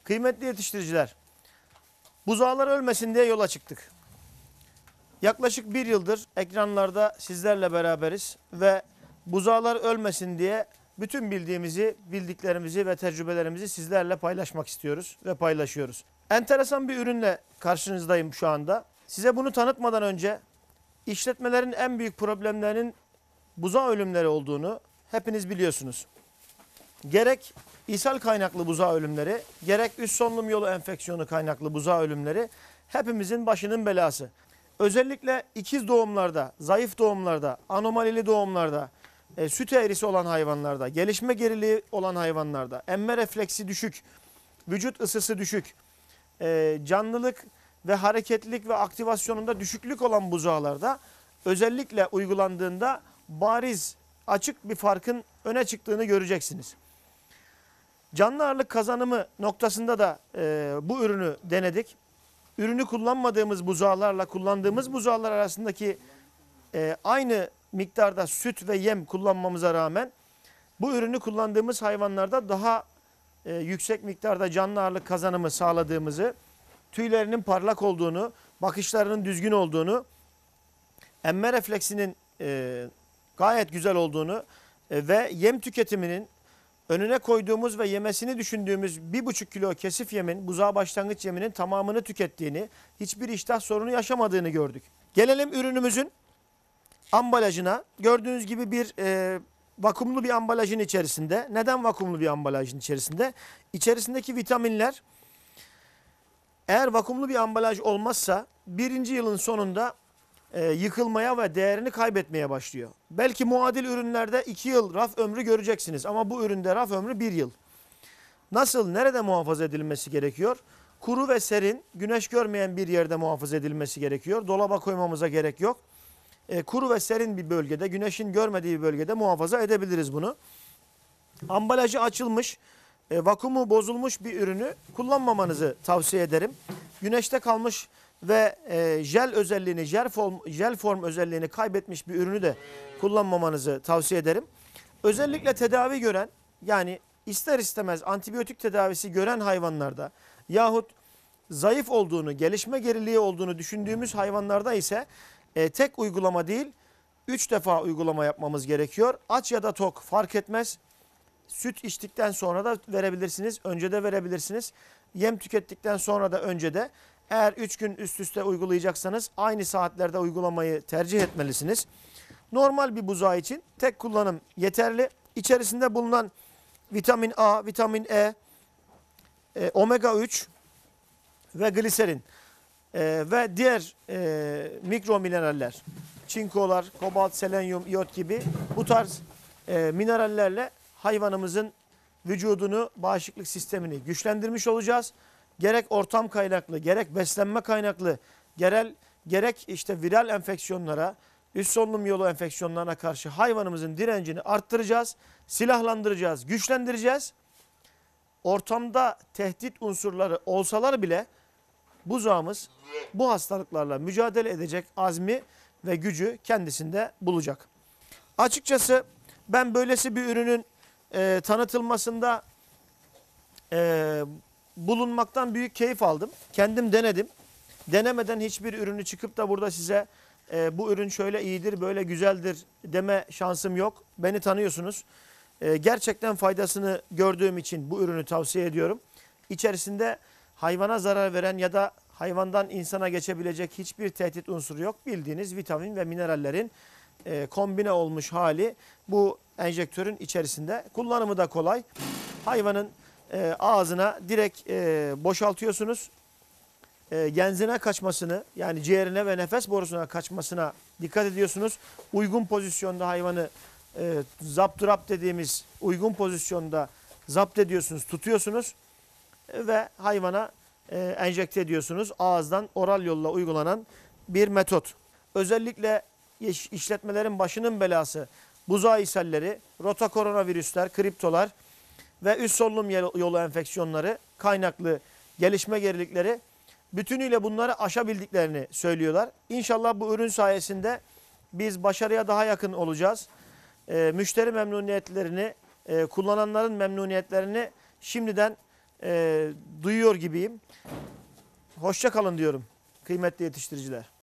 Kıymetli yetiştiriciler, buzağlar ölmesin diye yola çıktık. Yaklaşık bir yıldır ekranlarda sizlerle beraberiz ve buzağlar ölmesin diye bütün bildiğimizi, bildiklerimizi ve tecrübelerimizi sizlerle paylaşmak istiyoruz ve paylaşıyoruz. Enteresan bir ürünle karşınızdayım şu anda. Size bunu tanıtmadan önce işletmelerin en büyük problemlerinin buzağı ölümleri olduğunu hepiniz biliyorsunuz. Gerek ishal kaynaklı buzağı ölümleri, gerek üst solunum yolu enfeksiyonu kaynaklı buzağı ölümleri hepimizin başının belası. Özellikle ikiz doğumlarda, zayıf doğumlarda, anomalili doğumlarda, süt eğrisi olan hayvanlarda, gelişme geriliği olan hayvanlarda, emme refleksi düşük, vücut ısısı düşük, canlılık ve hareketlilik ve aktivasyonunda düşüklük olan buzağlarda özellikle uygulandığında bariz, açık bir farkın öne çıktığını göreceksiniz. Canlı ağırlık kazanımı noktasında da bu ürünü denedik. Ürünü kullanmadığımız buzağlarla kullandığımız buzağlar arasındaki aynı miktarda süt ve yem kullanmamıza rağmen bu ürünü kullandığımız hayvanlarda daha yüksek miktarda canlı ağırlık kazanımı sağladığımızı, tüylerinin parlak olduğunu, bakışlarının düzgün olduğunu, emme refleksinin gayet güzel olduğunu ve yem tüketiminin önüne koyduğumuz ve yemesini düşündüğümüz 1,5 kilo kesif yemin, buzağı başlangıç yeminin tamamını tükettiğini, hiçbir iştah sorunu yaşamadığını gördük. Gelelim ürünümüzün ambalajına. Gördüğünüz gibi bir vakumlu bir ambalajın içerisinde. Neden vakumlu bir ambalajın içerisinde? İçerisindeki vitaminler eğer vakumlu bir ambalaj olmazsa birinci yılın sonunda yıkılmaya ve değerini kaybetmeye başlıyor. Belki muadil ürünlerde 2 yıl raf ömrü göreceksiniz ama bu üründe raf ömrü 1 yıl. Nasıl, nerede muhafaza edilmesi gerekiyor? Kuru ve serin, güneş görmeyen bir yerde muhafaza edilmesi gerekiyor. Dolaba koymamıza gerek yok. Kuru ve serin bir bölgede, güneşin görmediği bir bölgede muhafaza edebiliriz bunu. Ambalajı açılmış, vakumu bozulmuş bir ürünü kullanmamanızı tavsiye ederim. Güneşte kalmış ve jel özelliğini, jel form özelliğini kaybetmiş bir ürünü de kullanmamanızı tavsiye ederim. Özellikle tedavi gören, yani ister istemez antibiyotik tedavisi gören hayvanlarda yahut zayıf olduğunu, gelişme geriliği olduğunu düşündüğümüz hayvanlarda ise tek uygulama değil, 3 defa uygulama yapmamız gerekiyor. Aç ya da tok fark etmez. Süt içtikten sonra da verebilirsiniz, önce de verebilirsiniz. Yem tükettikten sonra da önce de. Eğer 3 gün üst üste uygulayacaksanız aynı saatlerde uygulamayı tercih etmelisiniz. Normal bir buzağı için tek kullanım yeterli. İçerisinde bulunan vitamin A, vitamin E, omega 3 ve gliserin ve diğer mikro mineraller, çinkolar, kobalt, selenyum, iyot gibi bu tarz minerallerle hayvanımızın vücudunu, bağışıklık sistemini güçlendirmiş olacağız. Gerek ortam kaynaklı, gerek beslenme kaynaklı, gerek işte viral enfeksiyonlara, üst solunum yolu enfeksiyonlarına karşı hayvanımızın direncini arttıracağız, silahlandıracağız, güçlendireceğiz. Ortamda tehdit unsurları olsalar bile buzağımız bu hastalıklarla mücadele edecek azmi ve gücü kendisinde bulacak. Açıkçası ben böylesi bir ürünün tanıtılmasında bulunmaktan büyük keyif aldım. Kendim denedim. Denemeden hiçbir ürünü çıkıp da burada size bu ürün şöyle iyidir, böyle güzeldir deme şansım yok. Beni tanıyorsunuz. Gerçekten faydasını gördüğüm için bu ürünü tavsiye ediyorum. İçerisinde hayvana zarar veren ya da hayvandan insana geçebilecek hiçbir tehdit unsuru yok. Bildiğiniz vitamin ve minerallerin kombine olmuş hali bu enjektörün içerisinde. Kullanımı da kolay. Hayvanın ağzına direkt boşaltıyorsunuz. Genzine kaçmasını, yani ciğerine ve nefes borusuna kaçmasına dikkat ediyorsunuz. Uygun pozisyonda hayvanı zapturapt dediğimiz uygun pozisyonda zapt ediyorsunuz, tutuyorsunuz ve hayvana enjekte ediyorsunuz. Ağızdan oral yolla uygulanan bir metot. Özellikle işletmelerin başının belası buzağı ishalleri, rotokoronavirüsler, kriptolar ve üst solunum yolu enfeksiyonları kaynaklı gelişme gerilikleri bütünüyle bunları aşabildiklerini söylüyorlar. İnşallah bu ürün sayesinde biz başarıya daha yakın olacağız. Müşteri memnuniyetlerini, kullananların memnuniyetlerini şimdiden duyuyoruz. diyor gibiyim. Hoşça kalın diyorum kıymetli yetiştiriciler.